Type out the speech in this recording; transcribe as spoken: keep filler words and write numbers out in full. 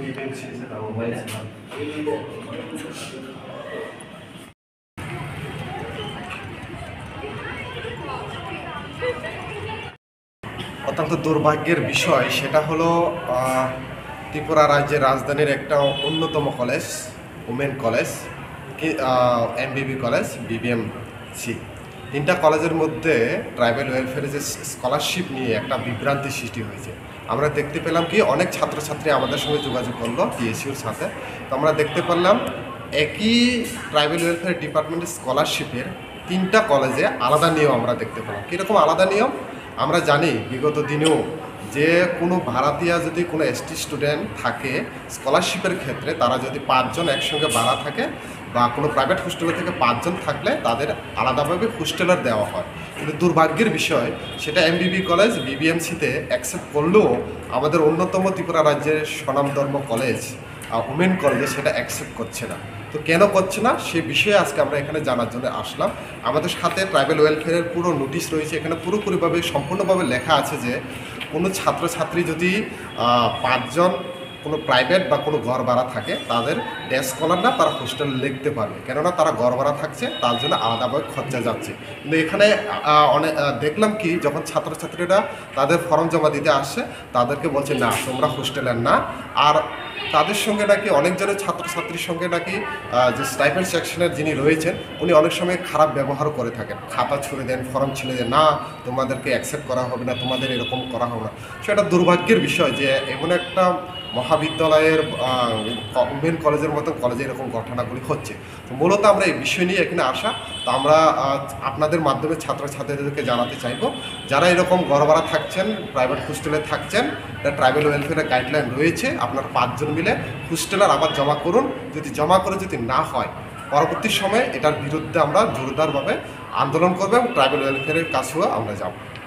অত্যন্ত দুর্ভাগ্যের বিষয় সেটা হলো ত্রিপুরা রাজ্যের রাজধানীর একটা অন্যতম college, women college, MBB college, BBMC, তিনটা কলেজের মধ্যে ট্রাইবাল ওয়েলফেয়ারে যে স্কলারশিপ নিয়ে একটা বিভ্রান্তি সৃষ্টি হয়েছে। আমরা দেখতে পেলাম কি অনেক ছাত্রছাত্রী আমাদের সঙ্গে যোগাযোগ করলো টিএসইউর সাথে। তো আমরা দেখতে পারলাম একই ট্রাইবাল ওয়েলফেয়ার ডিপার্টমেন্টের স্কলারশিপের তিনটা কলেজে আলাদা নিয়ম আমরা দেখতে পেলাম। কীরকম আলাদা নিয়ম? আমরা জানি বিগত দিনেও যে কোনো ভাড়াটিয়া যদি কোনো এসটি স্টুডেন্ট থাকে স্কলারশিপের ক্ষেত্রে, তারা যদি পাঁচজন একসঙ্গে ভাড়া থাকে বা কোনো প্রাইভেট হোস্টেলে থেকে পাঁচজন থাকলে তাদের আলাদাভাবে হোস্টেলার দেওয়া হয়। কিন্তু দুর্ভাগ্যের বিষয় সেটা এমবিবি কলেজ বিবিএমসিতে অ্যাকসেপ্ট করলেও আমাদের অন্যতম ত্রিপুরা রাজ্যের স্বনামধন্য কলেজ উমেন কলেজে সেটা অ্যাকসেপ্ট করছে না। তো কেন করছে না সে বিষয়ে আজকে আমরা এখানে জানার জন্য আসলাম। আমাদের সাথে ট্রাইবাল ওয়েলফেয়ারের পুরো নোটিশ রয়েছে, এখানে পুরোপুরিভাবে সম্পূর্ণভাবে লেখা আছে যে কোনো ছাত্রছাত্রী যদি পাঁচজন কোনো প্রাইভেট বা কোনো ঘর ভাড়া থাকে তাদের ডে স্কলার না তারা হোস্টেল লিখতে পারবে, কেননা তারা ঘর ভাড়া থাকছে তার জন্য আলাদাভাবে খরচা যাচ্ছে। কিন্তু এখানে অনেক দেখলাম কি যখন ছাত্রছাত্রীরা তাদের ফর্ম জমা দিতে আসছে তাদেরকে বলছে না তোমরা হোস্টেলের না। আর তাদের সঙ্গে নাকি অনেকজনের ছাত্রছাত্রীর সঙ্গে নাকি যে স্টাইপেন্ড সেকশনের যিনি রয়েছেন উনি অনেক সময় খারাপ ব্যবহার করে থাকেন, খাতা ছুঁড়ে দেন, ফর্ম ছিঁড়ে দেন, না তোমাদেরকে অ্যাকসেপ্ট করা হবে না, তোমাদের এরকম করা হবে না। সেটা দুর্ভাগ্যের বিষয় যে এমন একটা মহাবিদ্যালয়ের উমেন কলেজের মতো কলেজে এরকম ঘটনাগুলি হচ্ছে। তো মূলত আমরা এই বিষয় নিয়ে এখানে আসা। তো আমরা আপনাদের মাধ্যমে ছাত্রছাত্রীদেরকে জানাতে চাইব যারা এরকম ঘর ভাড়া থাকছেন, প্রাইভেট হোস্টেলে থাকছেন, এটা ট্রাইবাল ওয়েলফেয়ারের গাইডলাইন রয়েছে, আপনারা পাঁচজন মিলে হোস্টেলার আবার জমা করুন। যদি জমা করে যদি না হয় পরবর্তী সময়ে এটার বিরুদ্ধে আমরা জোরদারভাবে আন্দোলন করবো এবং ট্রাইবাল ওয়েলফেয়ারের কাছেও আমরা যাব।